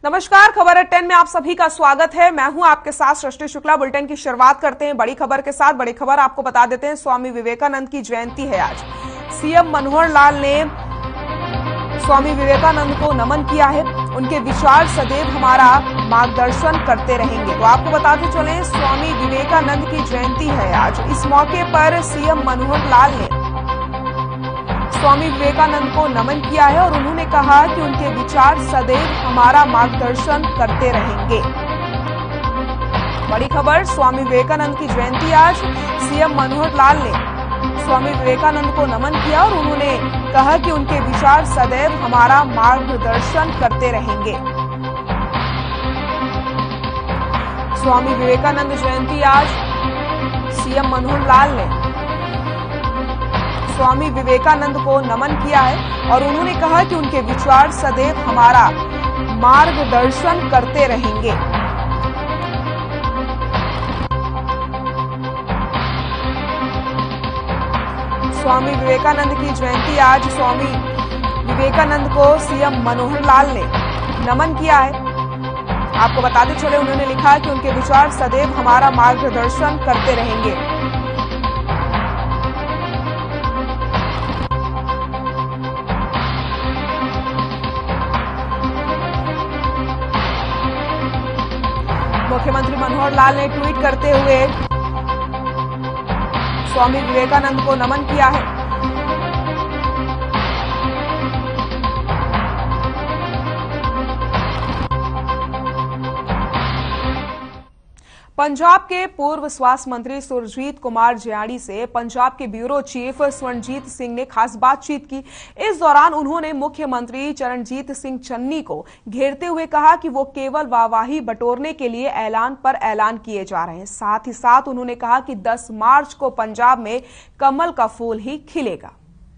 नमस्कार, खबर है 10 में आप सभी का स्वागत है। मैं हूं आपके साथ सृष्टि शुक्ला। बुलेटिन की शुरुआत करते हैं बड़ी खबर के साथ। बड़ी खबर आपको बता देते हैं, स्वामी विवेकानंद की जयंती है आज। सीएम मनोहर लाल ने स्वामी विवेकानंद को नमन किया है। उनके विचार सदैव हमारा मार्गदर्शन करते रहेंगे। तो आपको बताते चले, स्वामी विवेकानंद की जयंती है आज। इस मौके पर सीएम मनोहर लाल ने स्वामी विवेकानंद को नमन किया है और उन्होंने कहा कि उनके विचार सदैव हमारा मार्गदर्शन करते रहेंगे। बड़ी खबर, स्वामी विवेकानंद की जयंती आज। सीएम मनोहर लाल ने स्वामी विवेकानंद को नमन किया और उन्होंने कहा कि उनके विचार सदैव हमारा मार्गदर्शन करते रहेंगे। स्वामी विवेकानंद जयंती आज। सीएम मनोहर लाल ने स्वामी विवेकानंद को नमन किया है और उन्होंने कहा कि उनके विचार सदैव हमारा मार्गदर्शन करते रहेंगे। स्वामी विवेकानंद की जयंती आज। स्वामी विवेकानंद को सीएम मनोहर लाल ने नमन किया है। आपको बताते चले, उन्होंने लिखा कि उनके विचार सदैव हमारा मार्गदर्शन करते रहेंगे। मुख्यमंत्री मनोहर लाल ने ट्वीट करते हुए स्वामी विवेकानंद को नमन किया है। पंजाब के पूर्व स्वास्थ्य मंत्री सुरजीत कुमार जियाणी से पंजाब के ब्यूरो चीफ स्वर्णजीत सिंह ने खास बातचीत की। इस दौरान उन्होंने मुख्यमंत्री चरणजीत सिंह चन्नी को घेरते हुए कहा कि वो केवल वाहवाही बटोरने के लिए ऐलान पर ऐलान किए जा रहे हैं। साथ ही साथ उन्होंने कहा कि 10 मार्च को पंजाब में कमल का फूल ही खिलेगा।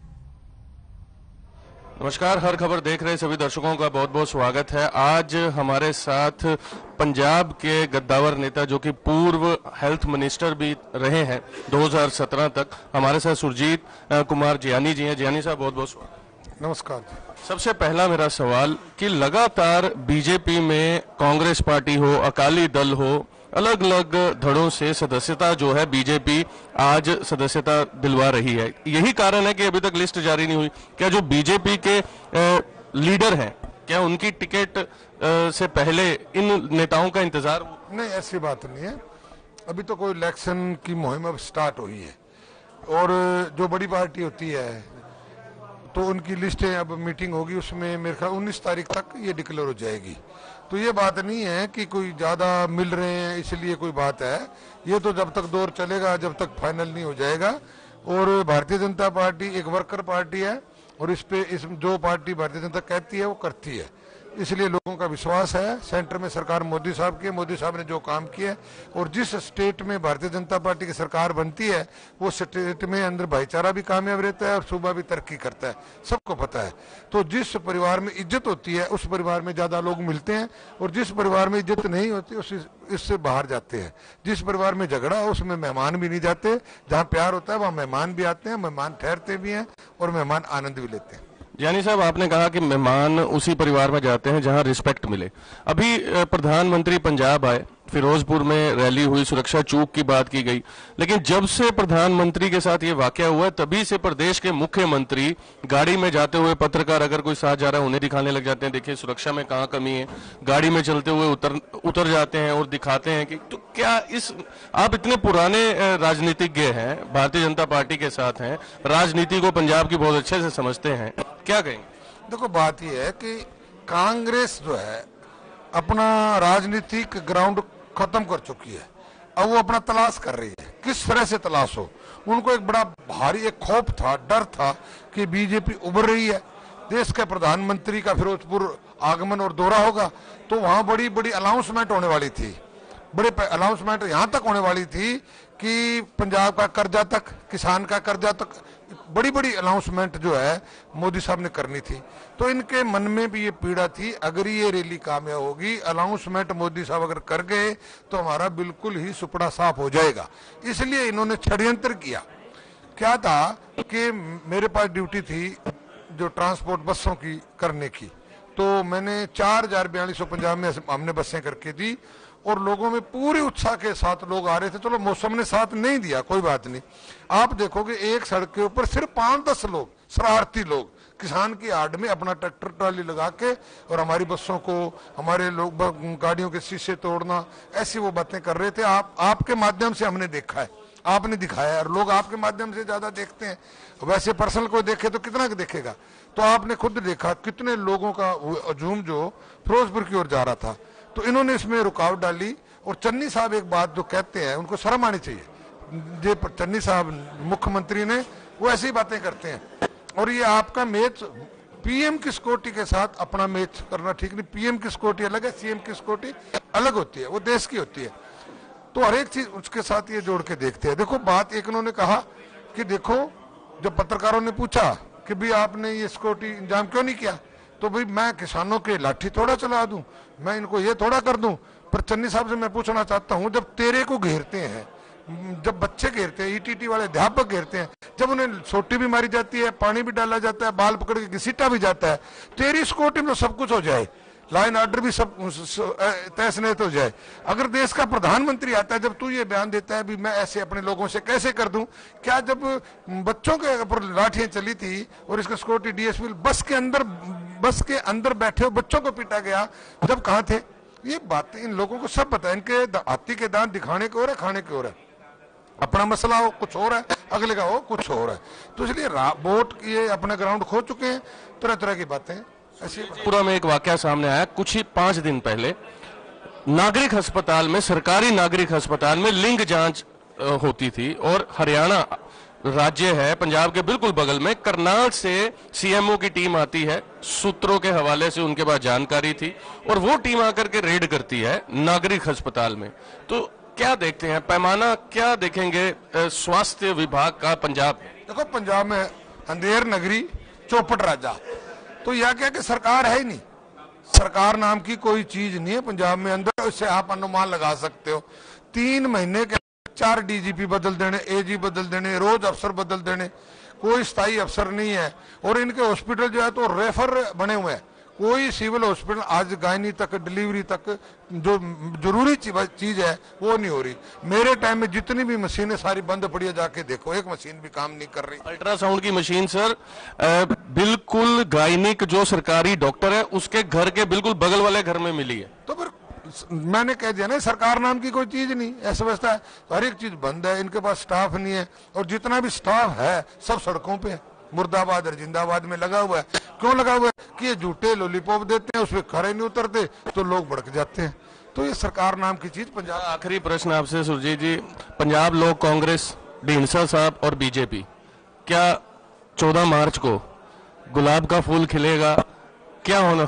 नमस्कार, हर खबर देख रहे सभी दर्शकों का बहुत बहुत स्वागत है। आज हमारे साथ पंजाब के गद्दावर नेता, जो कि पूर्व हेल्थ मिनिस्टर भी रहे हैं 2017 तक, हमारे साथ सुरजीत कुमार जियाणी जी हैं। जियाणी साहब, बहुत बहुत स्वागत। नमस्कार। सबसे पहला मेरा सवाल कि लगातार बीजेपी में कांग्रेस पार्टी हो, अकाली दल हो, अलग अलग धड़ों से सदस्यता जो है बीजेपी आज सदस्यता दिलवा रही है। यही कारण है कि अभी तक लिस्ट जारी नहीं हुई। क्या जो बीजेपी के लीडर हैं, क्या उनकी टिकट से पहले इन नेताओं का इंतजार हो? नहीं, ऐसी बात नहीं है। अभी तो कोई इलेक्शन की मुहिम अब स्टार्ट हुई है और जो बड़ी पार्टी होती है तो उनकी लिस्टें अब मीटिंग होगी, उसमें मेरे ख्याल 19 तारीख तक ये डिक्लेयर हो जाएगी। तो ये बात नहीं है कि कोई ज़्यादा मिल रहे हैं इसलिए कोई बात है। ये तो जब तक दौर चलेगा, जब तक फाइनल नहीं हो जाएगा। और भारतीय जनता पार्टी एक वर्कर पार्टी है और इस जो पार्टी भारतीय जनता कहती है वो करती है, इसलिए लोगों का विश्वास है। सेंटर में सरकार मोदी साहब की है, मोदी साहब ने जो काम किया और जिस स्टेट में भारतीय जनता पार्टी की सरकार बनती है वो स्टेट में अंदर भाईचारा भी कामयाब रहता है और सूबा भी तरक्की करता है, सबको पता है। तो जिस परिवार में इज्जत होती है उस परिवार में ज्यादा लोग मिलते हैं और जिस परिवार में इज्जत नहीं होती इससे बाहर जाते हैं। जिस परिवार में झगड़ा हो उसमें मेहमान भी नहीं जाते। जहाँ प्यार होता है वहाँ मेहमान भी आते हैं, मेहमान ठहरते भी हैं और मेहमान आनंद भी लेते हैं। यानी साहब, आपने कहा कि मेहमान उसी परिवार में जाते हैं जहां रिस्पेक्ट मिले। अभी प्रधानमंत्री पंजाब आए, फिरोजपुर में रैली हुई, सुरक्षा चूक की बात की गई, लेकिन जब से प्रधानमंत्री के साथ ये वाकया हुआ तभी से प्रदेश के मुख्यमंत्री गाड़ी में जाते हुए पत्रकार अगर कोई साथ जा रहा है उन्हें दिखाने लग जाते हैं, देखिए सुरक्षा में कहाँ कमी है। गाड़ी में चलते हुए उतर जाते हैं और दिखाते हैं कि तो क्या आप इतने पुराने राजनीतिज्ञ हैं, भारतीय जनता पार्टी के साथ हैं, राजनीति को पंजाब की बहुत अच्छे से समझते हैं, क्या कहेंगे? देखो, बात यह है कि कांग्रेस जो है अपना राजनीतिक ग्राउंड खत्म कर चुकी है। अब वो अपना तलाश कर रही है, किस तरह से तलाश हो। उनको एक बड़ा भारी एक खौफ था, डर था कि बीजेपी उभर रही है, देश के प्रधानमंत्री का फिरोजपुर आगमन और दौरा होगा तो वहां बड़ी बड़ी अनाउंसमेंट होने वाली थी। बड़े अनाउंसमेंट यहां तक होने वाली थी कि पंजाब का कर्जा तक, किसान का कर्जा तक, बड़ी बड़ी अनाउंसमेंट जो है मोदी साहब ने करनी थी। तो इनके मन में भी ये पीड़ा थी, अगर ये रैली कामयाब होगी, अनाउंसमेंट मोदी साहब अगर कर गए तो हमारा बिल्कुल ही सुपड़ा साफ हो जाएगा। इसलिए इन्होंने षड्यंत्र किया। क्या था कि मेरे पास ड्यूटी थी जो ट्रांसपोर्ट बसों की करने की, तो मैंने 4,4200 पंजाब में हमने बसें करके दी और लोगों में पूरे उत्साह के साथ लोग आ रहे थे। चलो मौसम ने साथ नहीं दिया, कोई बात नहीं। आप देखोगे एक सड़क के ऊपर सिर्फ 5-10 लोग, शरारती लोग, किसान की आड़ में अपना ट्रैक्टर ट्राली लगा के और हमारी बसों को, हमारे लोग गाड़ियों के शीशे तोड़ना, ऐसी वो बातें कर रहे थे। आपके माध्यम से हमने देखा है, आपने दिखाया है, और लोग आपके माध्यम से ज्यादा देखते हैं। वैसे पर्सनल कोई देखे तो कितना देखेगा। तो आपने खुद देखा कितने लोगों का हजूम जो फिरोजपुर की ओर जा रहा था। तो इन्होंने इसमें रुकावट डाली। और चन्नी साहब एक बात जो कहते हैं, उनको शर्म आनी चाहिए। जे चन्नी साहब मुख्यमंत्री ने, वो ऐसी बातें करते हैं। और ये आपका मैच पीएम की सिक्योरिटी के साथ अपना मैच करना ठीक नहीं। पीएम की सिक्योरिटी अलग है, सीएम की सिक्योरिटी अलग होती है, वो देश की होती है। तो हर एक चीज उसके साथ ये जोड़ के देखते हैं। देखो बात एक उन्होंने कहा कि देखो, जब पत्रकारों ने पूछा कि भाई आपने ये सिक्योरिटी इंतजाम क्यों नहीं किया, तो भाई मैं किसानों के लाठी थोड़ा चला दूं, मैं इनको ये थोड़ा कर दूं। पर चन्नी साहब से मैं पूछना चाहता हूं, जब तेरे को घेरते हैं, जब बच्चे घेरते हैं, ईटीटी वाले अध्यापक घेरते हैं, जब उन्हें सोटी भी मारी जाती है, पानी भी डाला जाता है, बाल पकड़ के घसीटा भी जाता है, तेरी सिक्योरिटी में सब कुछ हो जाए, लाइन ऑर्डर भी सब तहस नहस हो जाए। अगर देश का प्रधानमंत्री आता है, जब तू ये बयान देता है भी मैं ऐसे अपने लोगों से कैसे कर दूं, क्या जब बच्चों के ऊपर लाठियां चली थी और इसका सिक्योरिटी डीएसपी बस के अंदर बैठे बच्चों को पीटा गया, जब कहां थे? ये बातें इन लोगों को सब पता है। इनके हाथी के दांत दिखाने की ओर है, खाने की ओर है। अपना मसला हो कुछ और है, अगले का हो कुछ और है। तो इसलिए वोट ये अपना ग्राउंड खो चुके हैं, तरह तरह की बातें ऐसी। पूरा में एक वाकया सामने आया कुछ ही 5 दिन पहले, नागरिक अस्पताल में, सरकारी नागरिक अस्पताल में लिंग जांच होती थी। और हरियाणा राज्य है, पंजाब के बिल्कुल बगल में, करनाल से सीएमओ की टीम आती है, सूत्रों के हवाले से उनके पास जानकारी थी, और वो टीम आकर के रेड करती है नागरिक अस्पताल में। तो क्या देखते हैं, पैमाना क्या देखेंगे स्वास्थ्य विभाग का पंजाब? देखो पंजाब में अंधेर नगरी, चौपट राजा, तो यह क्या कि सरकार है ही नहीं, सरकार नाम की कोई चीज नहीं है पंजाब में अंदर। उससे आप अनुमान लगा सकते हो 3 महीने के 4 डीजीपी बदल देने, एजी बदल देने, रोज अफसर बदल देने, कोई स्थायी अफसर नहीं है। और इनके हॉस्पिटल जो है तो रेफर बने हुए हैं, कोई सिविल हॉस्पिटल आज गायनी तक, डिलीवरी तक जो जरूरी चीज है वो नहीं हो रही। मेरे टाइम में जितनी भी मशीनें सारी बंद पड़ी है, जाके देखो एक मशीन भी काम नहीं कर रही। अल्ट्रासाउंड की मशीन सर बिल्कुल गायनिक जो सरकारी डॉक्टर है उसके घर के बिल्कुल बगल वाले घर में मिली है। तो फिर मैंने कह दिया ना, सरकार नाम की कोई चीज नहीं, ऐसा वैसा है, हर एक चीज बंद है, इनके पास स्टाफ नहीं है। और जितना भी स्टाफ है सब सड़कों पे है, मुर्दाबाद और जिंदाबाद में लगा हुआ है। क्यों लगा हुआ है? कि ये झूठे लॉलीपॉप देते हैं, उसपे खड़े नहीं उतरते तो लोग भड़क जाते हैं। तो ये सरकार नाम की चीज पंजाब। आखिरी प्रश्न आपसे सुरजीत जी, पंजाब लोक कांग्रेस, ढींडसा साहब और बीजेपी, क्या 14 मार्च को गुलाब का फूल खिलेगा? क्या होना,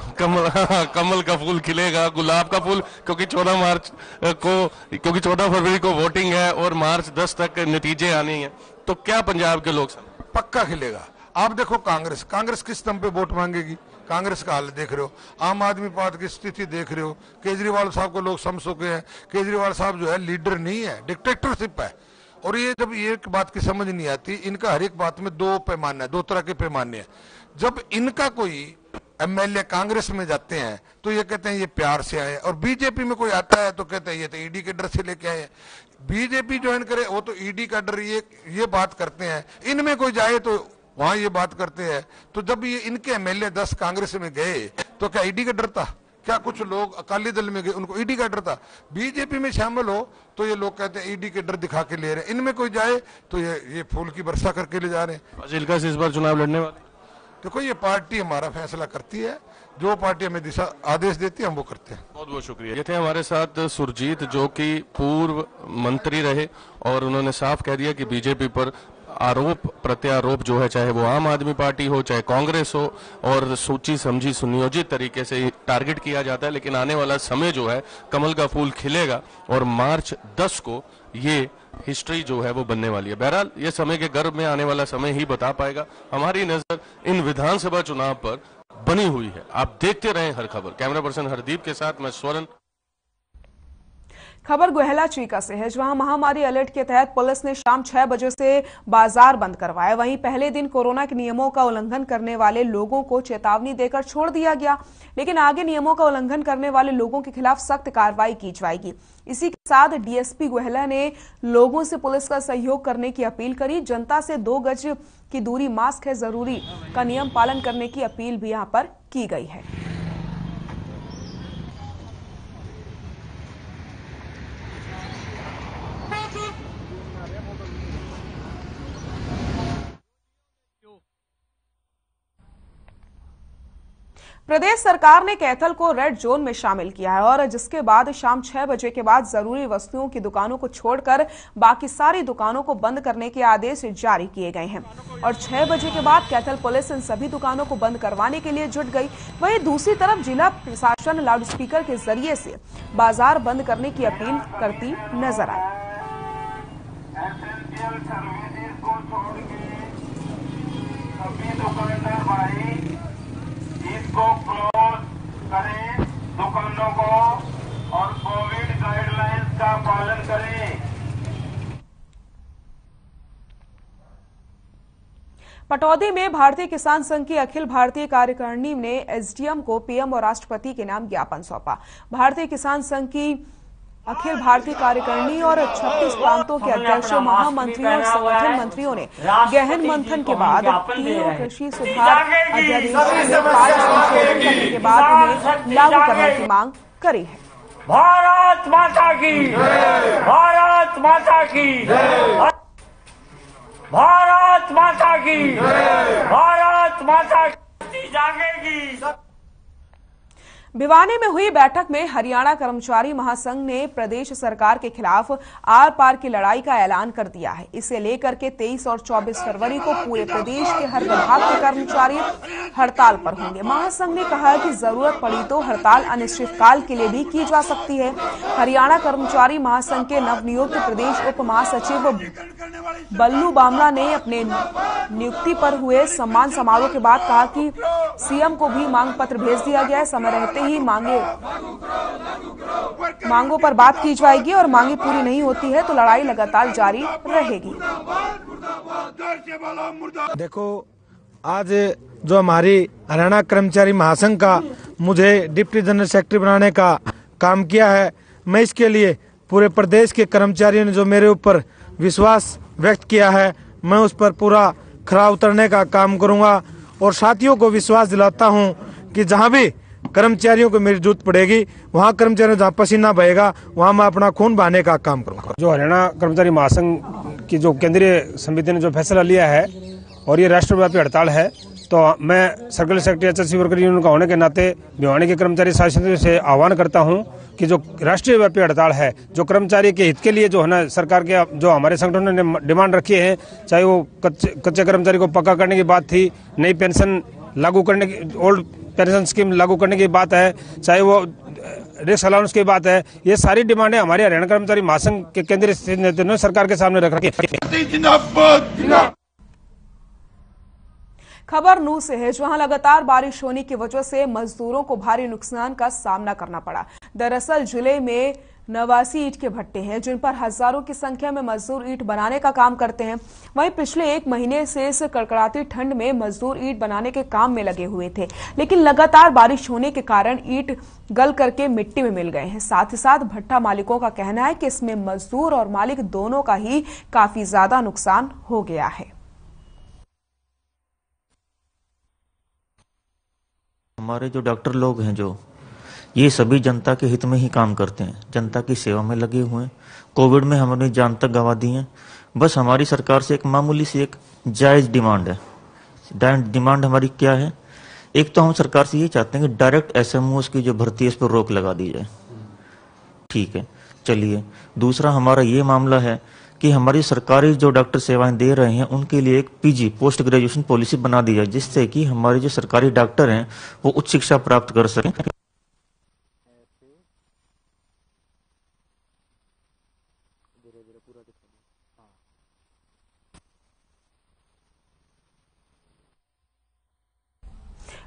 कमल का फूल खिलेगा, गुलाब का फूल? क्योंकि 14 मार्च को, क्योंकि 14 फरवरी को वोटिंग है और मार्च 10 तक नतीजे आने हैं, तो क्या पंजाब के लोग पक्का खिलेगा? आप देखो कांग्रेस किस दम पे वोट मांगेगी, कांग्रेस का हाल देख रहे हो, आम आदमी पार्टी की स्थिति देख रहे हो, केजरीवाल साहब को लोग समझ चुके हैं। केजरीवाल साहब जो है लीडर नहीं है, डिक्टेटरशिप है। और ये जब एक बात की समझ नहीं आती, इनका हर एक बात में 2 पैमाने हैं, 2 तरह के पैमाने हैं। जब इनका कोई एमएलए कांग्रेस में जाते हैं तो ये कहते हैं ये प्यार से आए, और बीजेपी में कोई आता है तो कहते हैं ये तो ईडी के डर से लेके आए। बीजेपी ज्वाइन करे वो तो ईडी का डर, ये बात करते हैं। इनमें कोई जाए तो वहां ये बात करते हैं। तो जब ये इनके एमएलए 10 कांग्रेस में गए तो क्या ईडी का डर था? क्या कुछ लोग अकाली दल में गए उनको ईडी का डर था? बीजेपी में शामिल हो तो ये लोग कहते हैं ईडी के डर दिखा के ले रहे हैं। इनमें कोई जाए तो ये फूल की वर्षा करके ले जा रहे हैं। फाजिल्का से इस बार चुनाव लड़ने वाले? देखो ये पार्टी हमारा फैसला करती है, जो पार्टी हमें दिशा आदेश देती है हम वो करते हैं। बहुत बहुत शुक्रिया। ये थे हमारे साथ सुरजीत, जो कि पूर्व मंत्री रहे, और उन्होंने साफ कह दिया कि बीजेपी पर आरोप प्रत्यारोप जो है, चाहे वो आम आदमी पार्टी हो चाहे कांग्रेस हो, और सोची समझी सुनियोजित तरीके से टारगेट किया जाता है। लेकिन आने वाला समय जो है, कमल का फूल खिलेगा और मार्च 10 को ये हिस्ट्री जो है वो बनने वाली है। बहरहाल ये समय के गर्भ में आने वाला समय ही बता पाएगा। हमारी नजर इन विधानसभा चुनाव पर बनी हुई है। आप देखते रहें हर खबर। कैमरा पर्सन हरदीप के साथ मैं स्वर्ण। खबर गोहला चीका से है, जहां महामारी अलर्ट के तहत पुलिस ने शाम 6 बजे से बाजार बंद करवाए। वहीं पहले दिन कोरोना के नियमों का उल्लंघन करने वाले लोगों को चेतावनी देकर छोड़ दिया गया, लेकिन आगे नियमों का उल्लंघन करने वाले लोगों के खिलाफ सख्त कार्रवाई की जाएगी। इसी के साथ डीएसपी गोहला ने लोगों से पुलिस का सहयोग करने की अपील करी। जनता से 2 गज की दूरी, मास्क है जरूरी का नियम पालन करने की अपील भी यहां पर की गई है। प्रदेश सरकार ने कैथल को रेड जोन में शामिल किया है और जिसके बाद शाम 6 बजे के बाद जरूरी वस्तुओं की दुकानों को छोड़कर बाकी सारी दुकानों को बंद करने के आदेश जारी किए गए हैं और 6 बजे के बाद कैथल पुलिस इन सभी दुकानों को बंद करवाने के लिए जुट गई। वहीं दूसरी तरफ जिला प्रशासन लाउडस्पीकर के जरिए से बाजार बंद करने की अपील करती नजर आई। इसको क्लोज करें दुकानों को और कोविड गाइडलाइंस का पालन करें। पटौदी में भारतीय किसान संघ की अखिल भारतीय कार्यकारिणी ने एसडीएम को पीएम और राष्ट्रपति के नाम ज्ञापन सौंपा। भारतीय किसान संघ की अखिल भारतीय कार्यकारिणी और 36 प्रांतों के अध्यक्षों, महामंत्रियों और संगठन मंत्रियों ने गहन मंथन के बाद तीनों कृषि सुधार अध्यादेशों में 5 संशोधन करने के बाद उन्हें लागू करने की मांग करी है। भारत माता की, भारत माता की, भारत माता की, भारत माता की जागेगी। भिवानी में हुई बैठक में हरियाणा कर्मचारी महासंघ ने प्रदेश सरकार के खिलाफ आर पार की लड़ाई का ऐलान कर दिया है। इसे लेकर के 23 और 24 फरवरी को पूरे प्रदेश के हर विभाग के कर्मचारी हड़ताल पर होंगे। महासंघ ने कहा है कि जरूरत पड़ी तो हड़ताल अनिश्चितकाल के लिए भी की जा सकती है। हरियाणा कर्मचारी महासंघ के नवनियुक्त प्रदेश उप महासचिव बल्लू बामला ने अपने नियुक्ति पर हुए सम्मान समारोह के बाद कहा कि सीएम को भी मांग पत्र भेज दिया गया है। समय रहते ही मांगों पर बात की जाएगी और मांगे पूरी नहीं होती है तो लड़ाई लगातार जारी रहेगी। देखो, आज जो हमारी हरियाणा कर्मचारी महासंघ का मुझे डिप्टी जनरल सेक्रेटरी बनाने का काम किया है, मैं इसके लिए पूरे प्रदेश के कर्मचारियों ने जो मेरे ऊपर विश्वास व्यक्त किया है, मैं उस पर पूरा खरा उतरने का काम करूंगा और साथियों को विश्वास दिलाता हूं कि जहां भी कर्मचारियों को मेरी जरूरत पड़ेगी, वहां कर्मचारियों जहां पसीना बहेगा वहां मैं अपना खून बहाने का काम करूंगा। जो हरियाणा कर्मचारी महासंघ की जो केंद्रीय समिति ने जो फैसला लिया है और ये राष्ट्रव्यापी हड़ताल है, तो मैं circle secretary HSC worker union का होने के नाते भिवानी के कर्मचारी साथियों से आह्वान करता हूं कि जो राष्ट्रीय व्यापी हड़ताल है, जो कर्मचारी के हित के लिए जो है ना सरकार के जो हमारे संगठनों ने डिमांड रखी है, चाहे वो कच्चे कर्मचारी को पक्का करने की बात थी, नई पेंशन लागू करने की, ओल्ड पेंशन स्कीम लागू करने की बात है, चाहे वो रिस्क अलाउंस की बात है, ये सारी डिमांडें हमारे हरियाणा कर्मचारी महासंघ के केंद्रीय नेतृत्व ने सरकार के सामने रख रखी है। खबर नूह से है, जहां लगातार बारिश होने की वजह से मजदूरों को भारी नुकसान का सामना करना पड़ा। दरअसल जिले में 89 ईंट के भट्टे हैं जिन पर हजारों की संख्या में मजदूर ईंट बनाने का काम करते हैं। वहीं पिछले 1 महीने से इस कड़कड़ाती ठंड में मजदूर ईंट बनाने के काम में लगे हुए थे, लेकिन लगातार बारिश होने के कारण ईंट गल करके मिट्टी में मिल गए हैं। साथ ही साथ भट्टा मालिकों का कहना है कि इसमें मजदूर और मालिक दोनों का ही काफी ज्यादा नुकसान हो गया है। हमारे जो डॉक्टर लोग हैं, जो ये सभी जनता के हित में ही काम करते हैं, जनता की सेवा में लगे हुए हैं। कोविड में हम अपनी जान तक गंवा दी है। बस हमारी सरकार से एक मामूली सी एक जायज डिमांड है। डिमांड हमारी क्या है? एक तो हम सरकार से ये चाहते हैं कि डायरेक्ट एसएमओस की जो भर्ती है इस पर रोक लगा दी जाए। ठीक है, चलिए। दूसरा हमारा ये मामला है कि हमारी सरकारी जो डॉक्टर सेवाएं दे रहे हैं उनके लिए एक पीजी पोस्ट ग्रेजुएशन पॉलिसी बना दी जाए, जिससे कि हमारे जो सरकारी डॉक्टर हैं वो उच्च शिक्षा प्राप्त कर सकें।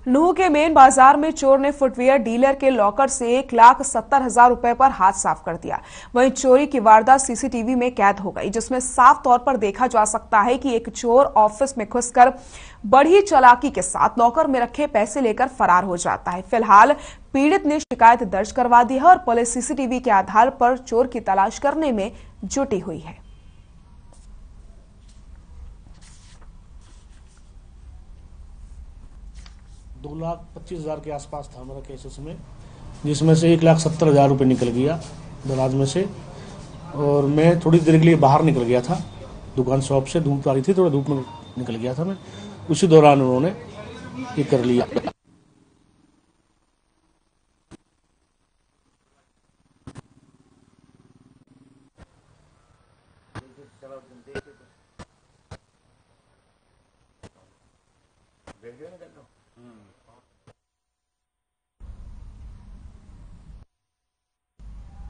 नूह के मेन बाजार में चोर ने फुटवियर डीलर के लॉकर से 1,70,000 रुपए पर हाथ साफ कर दिया। वहीं चोरी की वारदात सीसीटीवी में कैद हो गई, जिसमें साफ तौर पर देखा जा सकता है कि एक चोर ऑफिस में घुसकर बड़ी चालाकी के साथ लॉकर में रखे पैसे लेकर फरार हो जाता है। फिलहाल पीड़ित ने शिकायत दर्ज करवा दी है और पुलिस सीसीटीवी के आधार पर चोर की तलाश करने में जुटी हुई है। $2,25,000 के आसपास था हमारा केस उसमें, जिसमें से 1,70,000 रुपये निकल गया दराज में से। और मैं थोड़ी देर के लिए बाहर निकल गया था दुकान शॉप से, धूप आ रही थी, थोड़ा धूप में निकल गया था मैं, उसी दौरान उन्होंने ये कर लिया।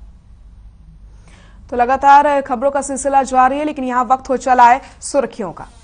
तो लगातार खबरों का सिलसिला जारी है, लेकिन यहां वक्त हो चला है सुर्खियों का।